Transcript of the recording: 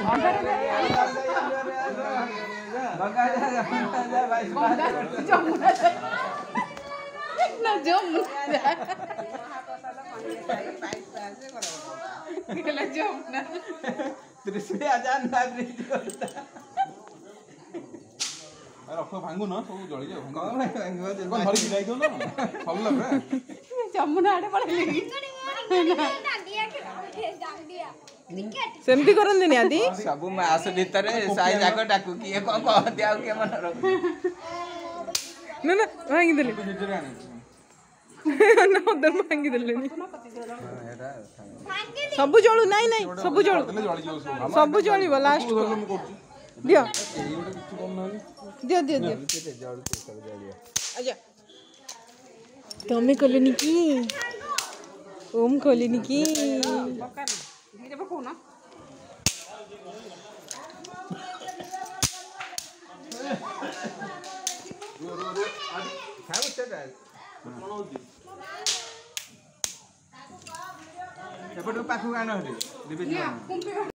रख भांगु न सब जळी जाऊ कौन भरी गिराई दो न सब लग जमुना आड़े पड़े सेमती करंदिनी आदि सब मास भीतर साई जाक डाकू किए कौन कहते आ के मन रख ना ना भांगी देले ना उधर भांगी देले सब जळू नहीं नहीं सब जळू सब जळीबो लास्ट को दियो दियो दियो दियो अच्छा तमे कलेनी की ओम कलेनी की धीरे पको ना एपटो पाखु गाना हरे